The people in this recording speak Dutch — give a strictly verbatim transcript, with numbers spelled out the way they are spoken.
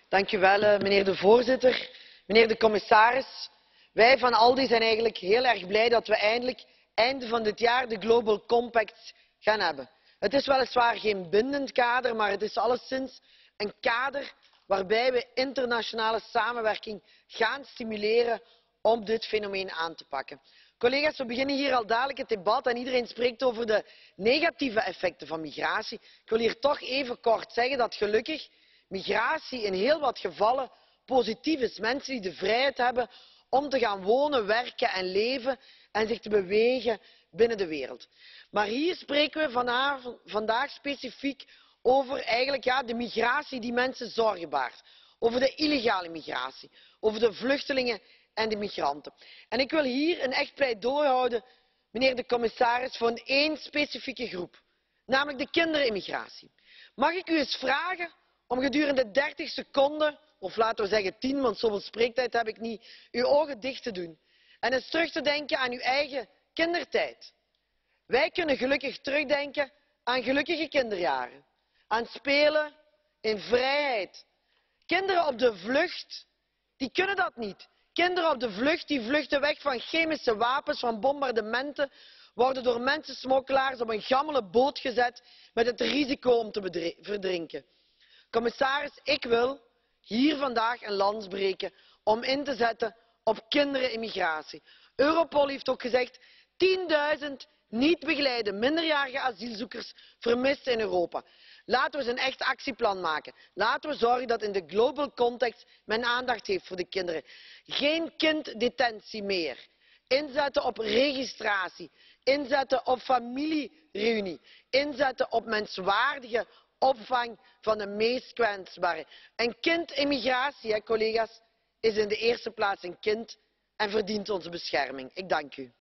Dank u wel, meneer de voorzitter, meneer de commissaris. Wij van Aldi zijn eigenlijk heel erg blij dat we eindelijk einde van dit jaar de Global Compact gaan hebben. Het is weliswaar geen bindend kader, maar het is alleszins een kader waarbij we internationale samenwerking gaan stimuleren om dit fenomeen aan te pakken. Collega's, we beginnen hier al dadelijk het debat en iedereen spreekt over de negatieve effecten van migratie. Ik wil hier toch even kort zeggen dat gelukkig migratie in heel wat gevallen positief is. Mensen die de vrijheid hebben om te gaan wonen, werken en leven en zich te bewegen binnen de wereld. Maar hier spreken we vanavond, vandaag specifiek over eigenlijk, ja, de migratie die mensen zorgen baart. Over de illegale migratie, over de vluchtelingen en de migranten. En ik wil hier een echt pleidooi houden, meneer de commissaris, voor een één specifieke groep, namelijk de kinderimmigratie. Mag ik u eens vragen om gedurende dertig seconden, of laten we zeggen tien, want zoveel spreektijd heb ik niet, uw ogen dicht te doen en eens terug te denken aan uw eigen kindertijd. Wij kunnen gelukkig terugdenken aan gelukkige kinderjaren, aan spelen in vrijheid. Kinderen op de vlucht, die kunnen dat niet. Kinderen op de vlucht, die vluchten weg van chemische wapens, van bombardementen, worden door mensensmokkelaars op een gammele boot gezet met het risico om te verdrinken. Commissaris, ik wil hier vandaag een lans breken om in te zetten op kinderenimmigratie. Europol heeft ook gezegd tienduizend niet begeleide minderjarige asielzoekers vermist in Europa. Laten we eens een echt actieplan maken. Laten we zorgen dat in de global context men aandacht heeft voor de kinderen. Geen kinddetentie meer. Inzetten op registratie. Inzetten op familiereunie. Inzetten op menswaardige opvang van de meest kwetsbaren. En kindimmigratie, collega's, is in de eerste plaats een kind en verdient onze bescherming. Ik dank u.